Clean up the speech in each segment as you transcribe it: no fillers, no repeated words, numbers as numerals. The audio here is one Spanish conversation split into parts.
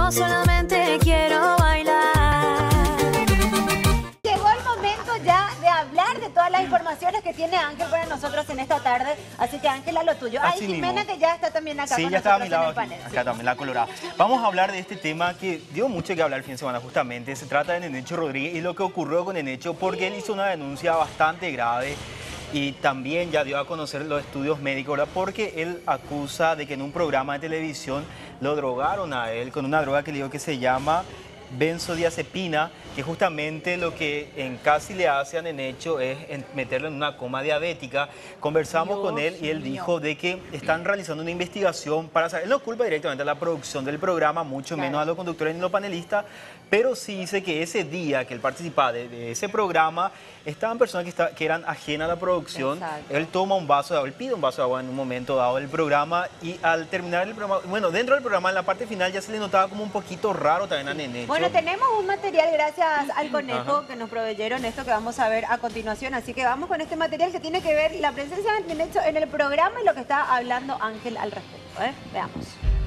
Yo solamente quiero bailar. Llegó el momento ya de hablar de todas las informaciones que tiene Ángel para nosotros en esta tarde. Así que Ángela, lo tuyo. Así Ay, Jimena, mismo. que ya está también acá Sí, con ya estaba a mi nosotros lado, en el panel. acá también, la colorada. Vamos a hablar de este tema que dio mucho que hablar el fin de semana justamente. Se trata de Nenecho Rodríguez y lo que ocurrió con Nenecho, porque él hizo una denuncia bastante grave y también ya dio a conocer los estudios médicos, ¿verdad? Porque él acusa de que en un programa de televisión lo drogaron a él con una droga que le digo que se llama benzodiazepina, que justamente lo que en casi le hace a Nenecho es meterlo en una coma diabética. Conversamos con él y él dijo de que están realizando una investigación para saber. Él no culpa directamente a la producción del programa, mucho menos a los conductores ni los panelistas, pero sí dice que ese día que él participaba de ese programa, estaban personas que eran ajenas a la producción. Exacto. Él toma un vaso de agua, él pide un vaso de agua en un momento dado del programa y al terminar el programa, bueno, dentro del programa, en la parte final ya se le notaba como un poquito raro también a Nenecho. Bueno, tenemos un material gracias al conejo que nos proveyeron esto que vamos a ver a continuación. Así que vamos con este material que tiene que ver la presencia de Nenecho en el programa y lo que está hablando Ángel al respecto. Veamos.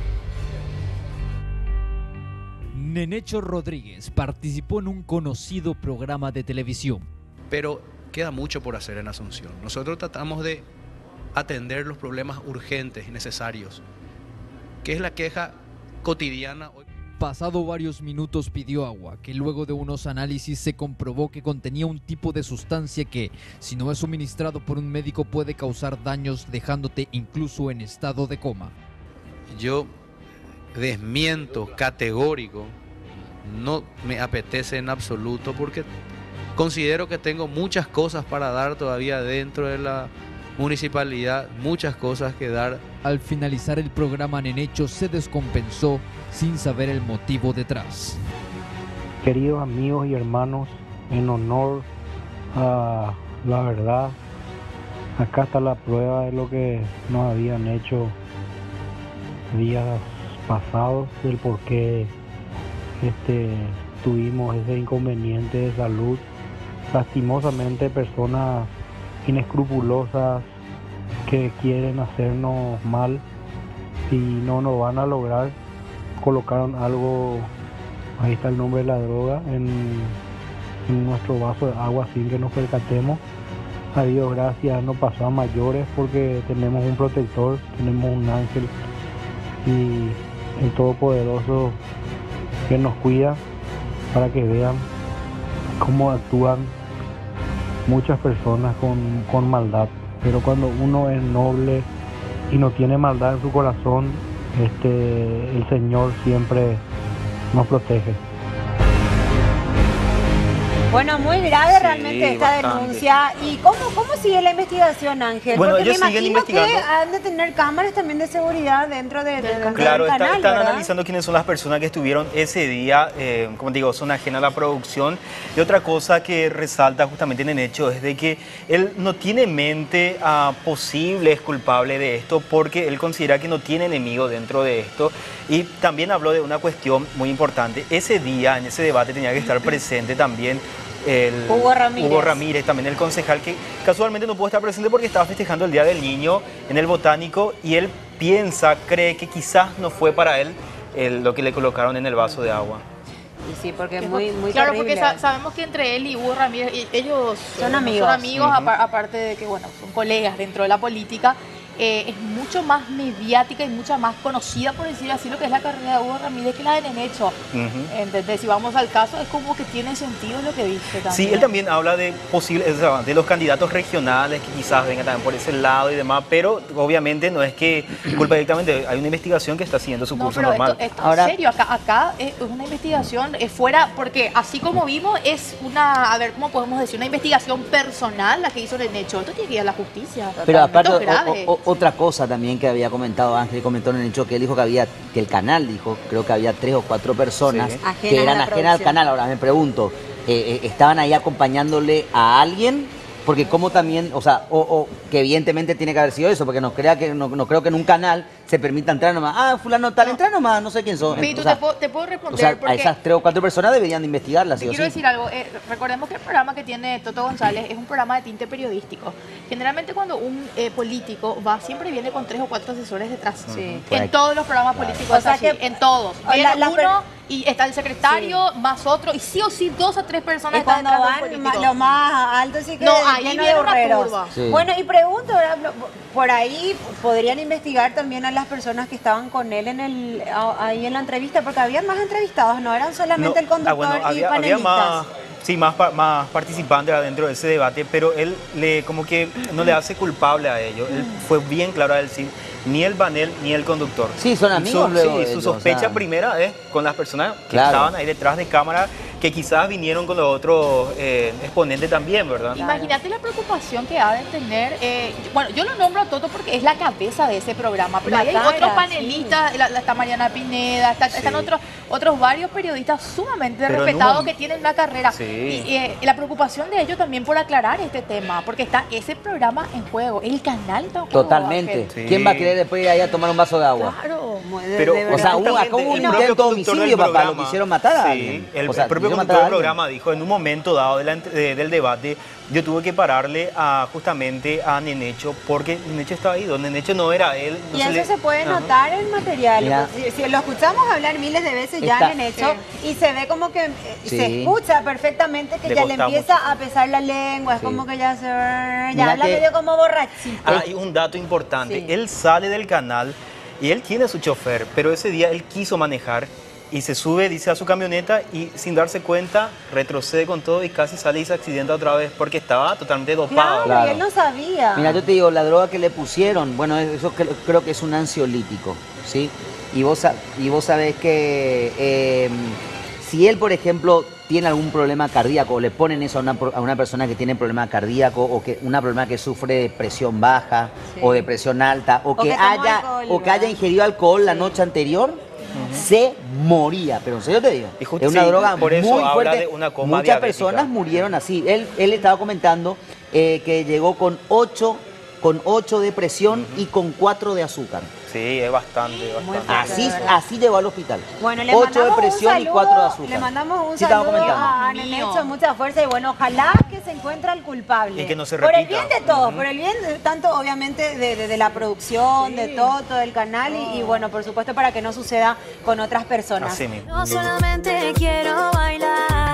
Nenecho Rodríguez participó en un conocido programa de televisión. Pero queda mucho por hacer en Asunción. Nosotros tratamos de atender los problemas urgentes y necesarios, que es la queja cotidiana. Pasado varios minutos pidió agua, que luego de unos análisis se comprobó que contenía un tipo de sustancia que, si no es suministrado por un médico, puede causar daños dejándote incluso en estado de coma. Yo desmiento categórico, no me apetece en absoluto porque considero que tengo muchas cosas para dar todavía dentro de la municipalidad, muchas cosas que dar. Al finalizar el programa, Nenecho se descompensó sin saber el motivo detrás. Queridos amigos y hermanos, en honor a la verdad, acá está la prueba de lo que nos habían hecho días pasados, del por qué tuvimos ese inconveniente de salud. Lastimosamente, personas inescrupulosas que quieren hacernos mal y no nos van a lograr. Colocaron algo, ahí está el nombre de la droga, en nuestro vaso de agua sin que nos percatemos. A Dios gracias, no pasó a mayores porque tenemos un protector, tenemos un ángel y el Todopoderoso que nos cuida, para que vean cómo actúan muchas personas con maldad. Pero cuando uno es noble y no tiene maldad en su corazón, el Señor siempre nos protege. Bueno, muy grave realmente Sí, esta bastante. denuncia. ¿Y cómo sigue la investigación, Ángel? Bueno, Porque me ellos siguen imagino que investigando. han de tener cámaras también de seguridad dentro del Claro, canal, están ¿verdad? analizando quiénes son las personas que estuvieron ese día, como te digo, son ajenas a la producción. Y otra cosa que resalta justamente en el hecho es de que él no tiene en mente a posibles culpables de esto, porque él considera que no tiene enemigo dentro de esto. Y también habló de una cuestión muy importante. Ese día, en ese debate, tenía que estar presente también Hugo Ramírez, también el concejal, que casualmente no pudo estar presente porque estaba festejando el Día del Niño en el Botánico, y él cree que quizás no fue para él lo que le colocaron en el vaso de agua. Y sí, porque es muy Claro, terrible. porque sabemos que entre él y Hugo Ramírez, ellos Son amigos. Aparte de que, bueno, son colegas dentro de la política. Es mucho más mediática y mucha más conocida, por decir así, lo que es la carrera de Hugo Ramírez que la de Nenecho. Entonces, si vamos al caso, es como que tiene sentido lo que dice también. Sí, él también habla de de los candidatos regionales que quizás vengan también por ese lado y demás, pero obviamente no es que culpa directamente, hay una investigación que está siguiendo su curso pero normal. esto en serio, acá es una investigación fuera, porque así como vimos, es una, a ver, ¿cómo podemos decir? Una investigación personal la que hizo Nenecho. Esto tiene que ir a la justicia. Pero aparte, Esto es grave. otra cosa también que había comentado Ángel, comentó en el hecho que él dijo que el canal dijo, creo que había 3 o 4 personas Sí. que eran ajenas al canal. Ahora me pregunto, ¿estaban ahí acompañándole a alguien Porque como también, o sea, que evidentemente tiene que haber sido eso, porque no creo que en un canal se permita entrar nomás. Ah, fulano tal, entra nomás, no sé quién son. Pitu, O sea, te puedo responder o sea, porque a esas 3 o 4 personas deberían de investigarlas, te sí o quiero sí. decir algo. Recordemos que el programa que tiene Toto González es un programa de tinte periodístico. Generalmente cuando un político va, siempre viene con 3 o 4 asesores detrás. Sí. En todos los programas políticos, O sea es así, que- en todos. o Viene la- uno y está el secretario, más otro, y sí o sí 2 a 3 personas Y están cuando detrás del van político. lo más alto, sí que No, ahí lleno viene de una horreros. curva. Sí. Bueno, y pregunto, ¿verdad? Por ahí podrían investigar también a las personas que estaban con él ahí en la entrevista, porque habían más entrevistados, no eran solamente el conductor bueno, y había panelistas. más, sí, más participantes adentro de ese debate, pero él como que no le hace culpable a ellos. Él fue bien claro al decir, ni el panel ni el conductor. Sí, son Y amigos luego Sí, de su ellos, sospecha o sea. primera es con las personas que Claro. estaban ahí detrás de cámara, que quizás vinieron con los otros exponentes también, ¿verdad? Imagínate la preocupación que ha de tener. Bueno, yo lo nombro a Toto porque es la cabeza de ese programa, pero La ahí hay cara, otros panelistas, está Mariana Pineda, están otros varios periodistas sumamente Pero en un respetados mom- que tienen una carrera. Sí. Y la preocupación de ellos también por aclarar este tema, porque está ese programa en juego, el canal está en juego. Totalmente. Ángel. Sí. ¿Quién va a querer después ir ahí a tomar un vaso de agua? Claro. Pero, de O sea, verdad. acá hubo un el propio intento de conductor del homicidio, papá, lo programa. quisieron matar a Sí, alguien. el O sea, propio quisieron matar conductor a del alguien. programa dijo, en un momento dado del debate, yo tuve que pararle justamente a Nenecho, porque Nenecho estaba ahí, donde Nenecho no era él. no Y eso le- se puede Ajá. notar en material. Mira. Pues, si lo escuchamos hablar miles de veces ya Está- en hecho y se ve como que Sí. se escucha perfectamente que Le ya le costaba empieza mucho. a pesar la lengua, es Sí. como que ya ya Mira habla que- medio como borrachito. Ah, y un dato importante, Sí. él sale del canal y él tiene su chofer, pero ese día él quiso manejar y se sube, dice, a su camioneta y sin darse cuenta retrocede con todo y casi sale y se accidenta otra vez porque estaba totalmente dopado. Claro, y él no sabía. Mira, yo te digo, la droga que le pusieron, bueno, eso creo que es un ansiolítico, ¿sí? Y vos sabés que si él, por ejemplo, tiene algún problema cardíaco, o le ponen eso a una persona que tiene problema cardíaco, o que una persona que sufre de presión baja, Sí. o de presión alta, o que que tomó haya, alcohol, o que haya ¿verdad? ingerido alcohol la Sí. noche anterior, se moría. Pero en serio te digo, Y justo es una sí, droga por eso muy habla fuerte. de una coma Muchas diabética. personas murieron así. Él estaba comentando que llegó con 8 de presión y con 4 de azúcar. Sí, es bastante, Muy bastante. fuerte. Así llegó al hospital. Bueno, le 8 de mandamos un presión y saludo, 4 de azúcar. Le mandamos un Sí, estaba saludo comentando. a Dios mío. Nenecho, mucha fuerza y bueno, ojalá que se encuentre el culpable. Y que no se Por el repita. bien de todos, por el bien tanto obviamente de la producción, de todo el canal y bueno, por supuesto para que no suceda con otras personas. Así mismo. Yo solamente quiero bailar.